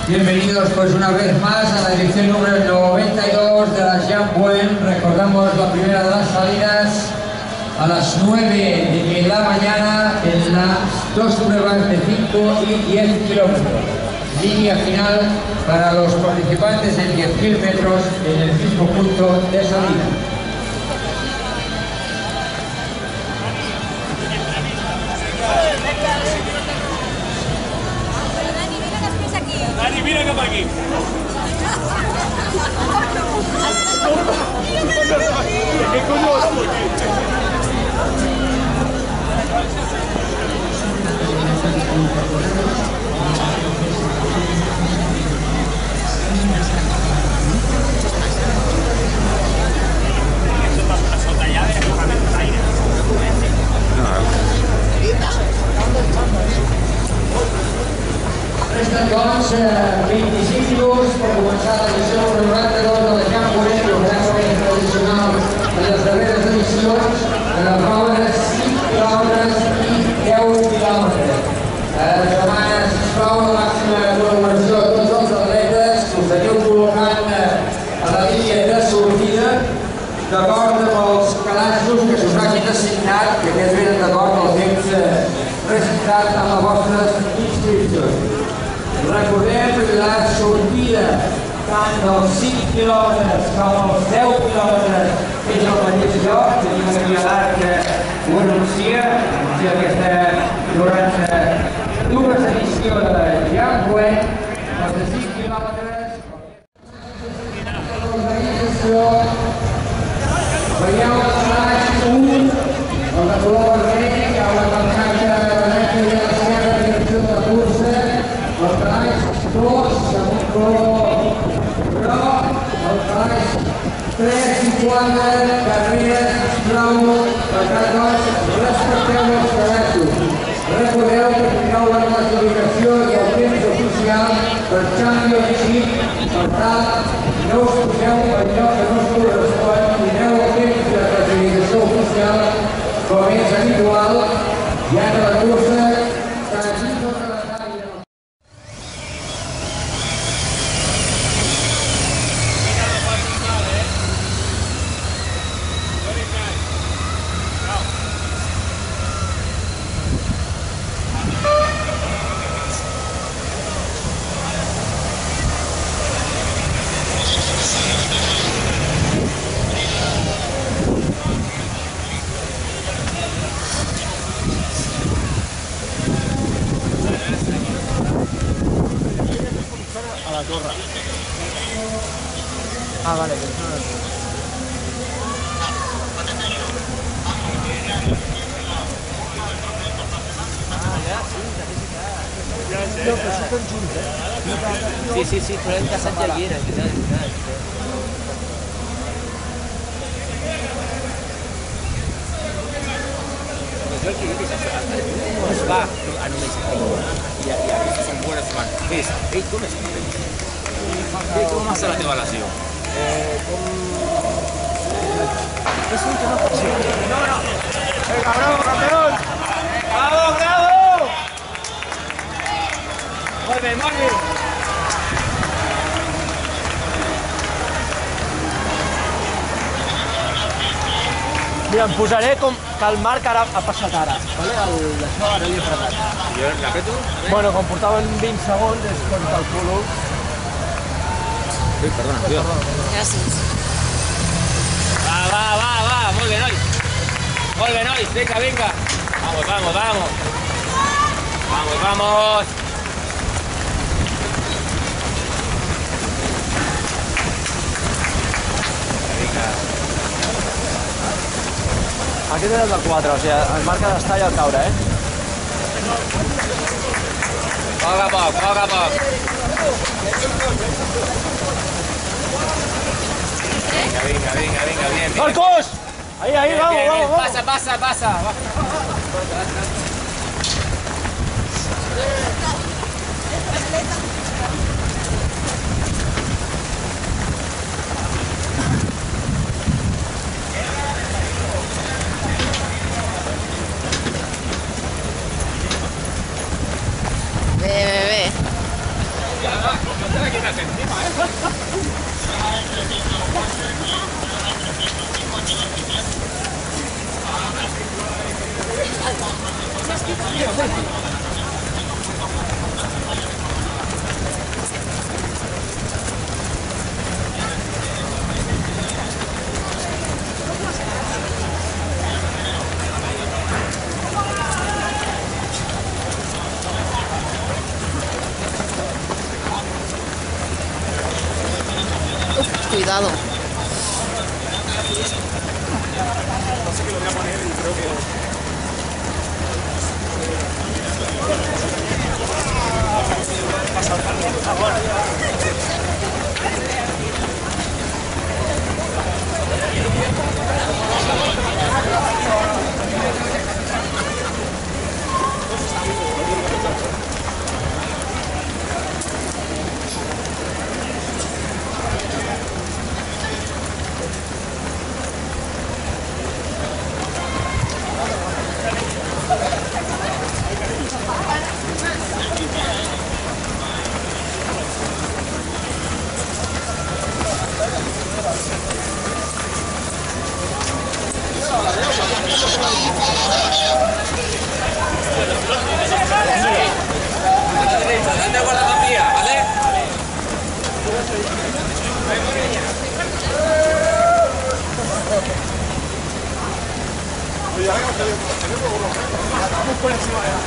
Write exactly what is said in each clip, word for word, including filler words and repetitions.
Bienvenidos pues una vez más a la edición número noventa y dos de la Jean-Buen. Recordamos la primera de las salidas a las nueve de la mañana en las dos pruebas de cinco y diez kilómetros. Línea final para los participantes en diez mil metros en el mismo punto de salida. Dani, mira acá para aquí. ¿Qué coño es? Resten doncs vint-i-cinc minuts per començar l'edició noranta-dos de la Jean-Buen, programa tradicional de les darreres edicions, de la prova de cinc quilòmetres i deu quilòmetres. Demà, sisplau, la màxima col·laboració de tots els atletes que us aneu col·locant a la línia de sortida d'acord amb els calaixos que s'us hagin assignat, que aquests venen d'acord amb el temps presentat en les vostres inscripcions. Recordem la sortida tant dels cinc quilòmetres com els deu quilòmetres és al mateix lloc. Tenim aquí a l'arc que ho anuncia, anuncia aquesta noranta-dues edició de la Jean-Buen, els de cinc quilòmetres. L'organització, veieu el calaix un, el de color vermell, hi ha una pancata de la dreta i de l'esquerra en direcció de la cursa. El calaix dos, amb un color groc, el calaix tres i quatre, carreres, sisplau, per tant, doncs, respecteu els calaixos. Recordeu que tindreu la classificació i el temps oficial per Championship, per tant, no us poseu per lloc que no us correspon, tindreu el temps de classificació oficial, com és habitual, ja que la cursa s'ha dit el calendari. A la torre. Ah, vale, que no lo... No, però surten junts, eh? Sí, sí, sí, però hem casat ja hi era, és veritat, és veritat. Yo el que vi que se pues va a no me y a veces son buenas manos. ¿Ves? Ey, ¿cómo es? ¿Cómo hace la evaluación? Eh, com... És un tema possible. No, no. Venga, bravo, campeón. Bravo, bravo. Muy bien, muy bien. Mira, em posaré com que el Marc ara ha passat ara, vale? El, això ara li he fregat. ¿Y yo la aprieto? Bueno, com portaven vint segons, és quan calculo. Sí, perdona, cuidado. Gràcies. Va, va, va, va, muy bien hoy. Muy bien hoy, venga, venga. Vamos, vamos, vamos. Vamos, vamos. Venga. Aquest és el del quatre, o sigui, el Marc ha d'estar allà al caure, eh? Poc a poc, poc a poc. Venga, venga, venga, venga, bien, bien. ¡Marcos! Ahí, ahí, Bien, vamos, bien, vamos, bien. vamos. Pasa, pasa, pasa. Va. Bé, bé, bé. aceite. Uf, cuidado. Date agua a la papilla, ¿vale? Vamos por encima de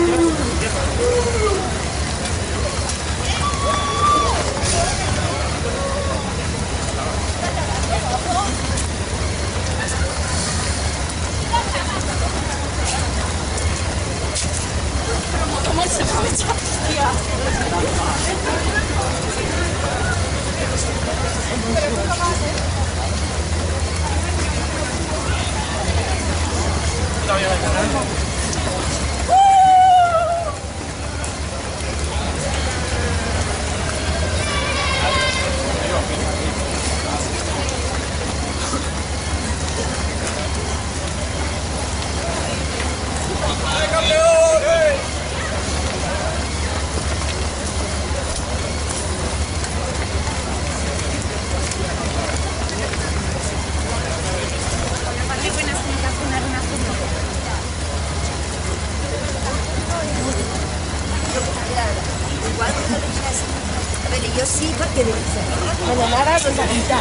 ¿Cómo se aprovecha? Tía. Yo sí, perquè me n'anara a veritat.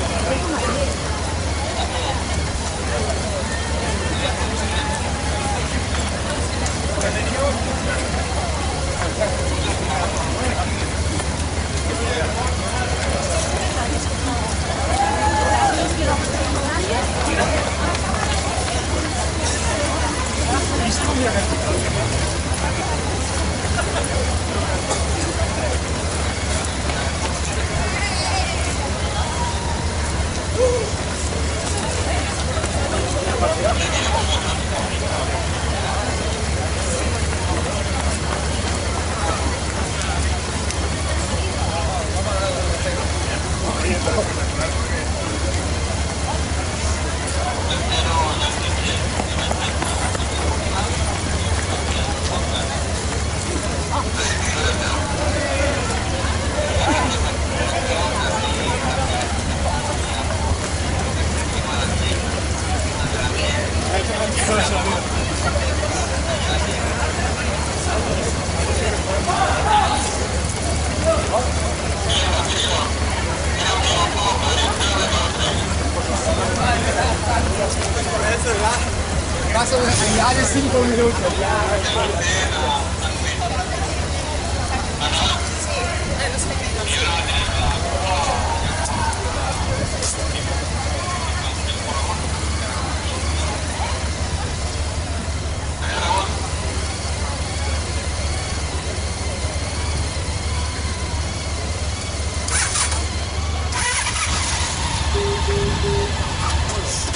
Paso ya de cinco minutos.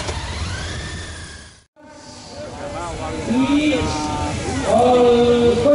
Y el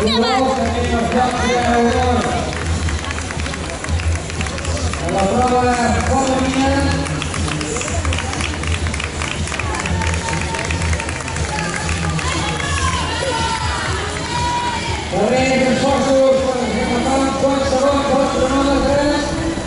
La prova femenina. Darrere che esforços per rematar qualsevol quilòmetre.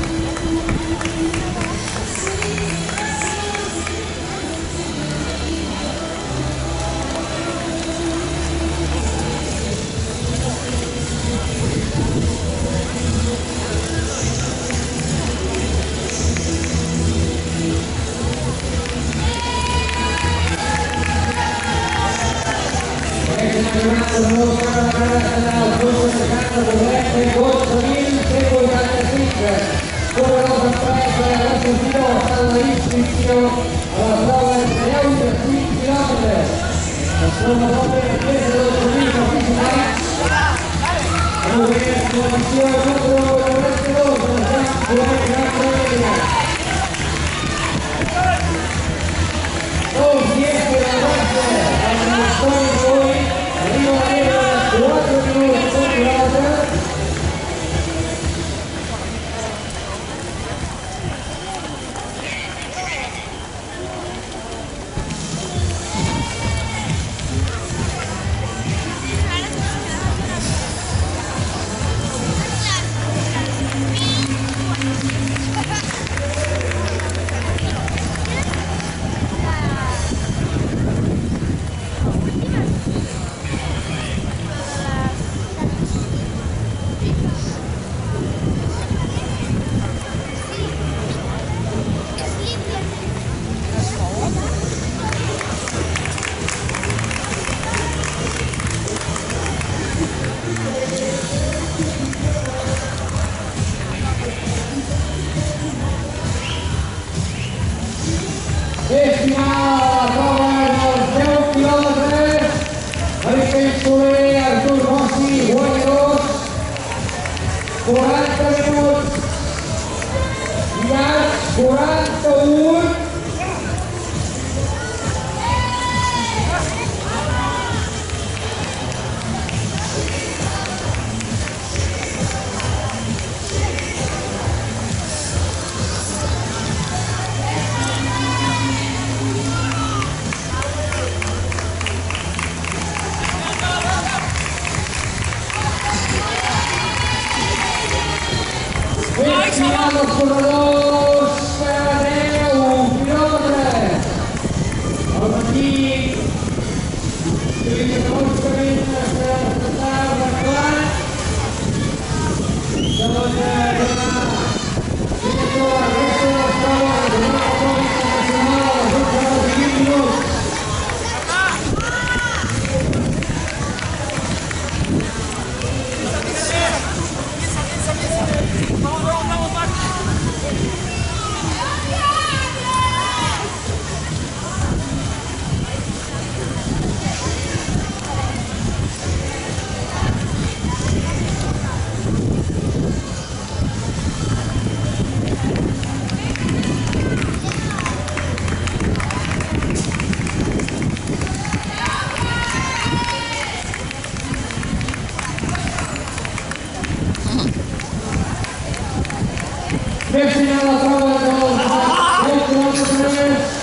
Els corredors per deu quilòmetres. Al matí, tenim que bàsicament estarà arreglant. De la demà, director de la resta de les proves, de la prova internacional, a les dotze hores i vint minuts. Més final la prova dels quilòmetres.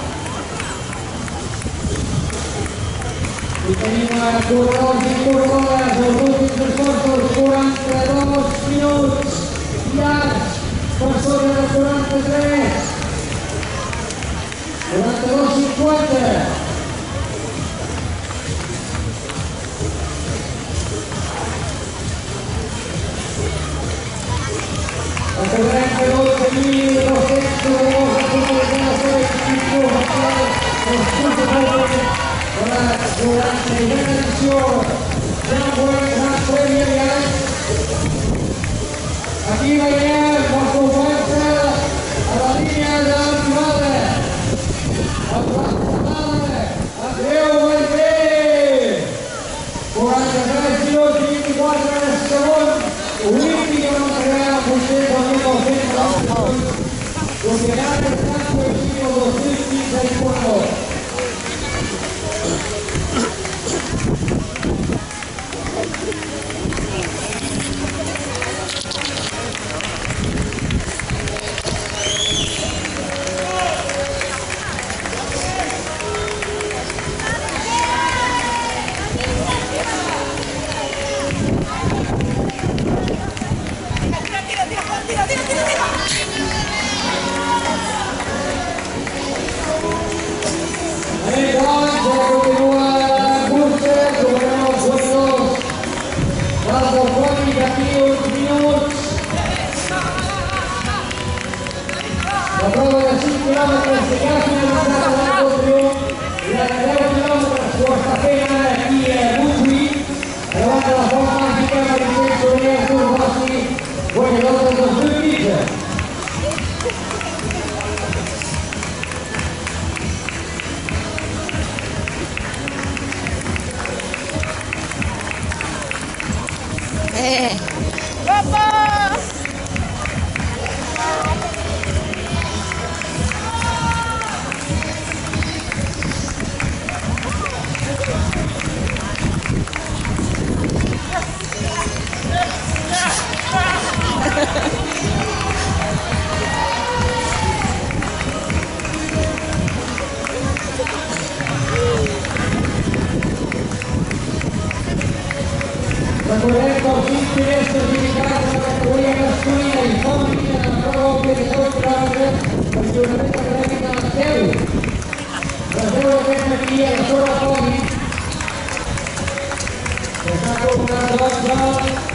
I tenim corredors i corredores, els últims esforços, quaranta-dos minuts llargs, per sobre de quaranta-tres. quaranta-dos cinquanta. trenta dotze mil dos-cents corredors a tota la seva inscripció actual dels cursos de la quaranta-vuitena edició del Gran Premi Aviat. Aquí veiem la conversa a la línia d'arribada. El classificable Andreu Vallvé. quaranta-tres minuts i vint-i-quatre segons. Olímpic en Montreal, vostè del mil nou-cents noranta-vuit. Propiedad del Campo Equipo dos mil quince y cuatro. Thank you. Eh. Papà! Recordem que els cinc primers certificats de la categoria masculina i femenina de la prova òbvia de dos quilòmetres el lliurament de premi de les deu. Les deu d'aquest matí a la sobre el podi. Que s'ha col·locat doncs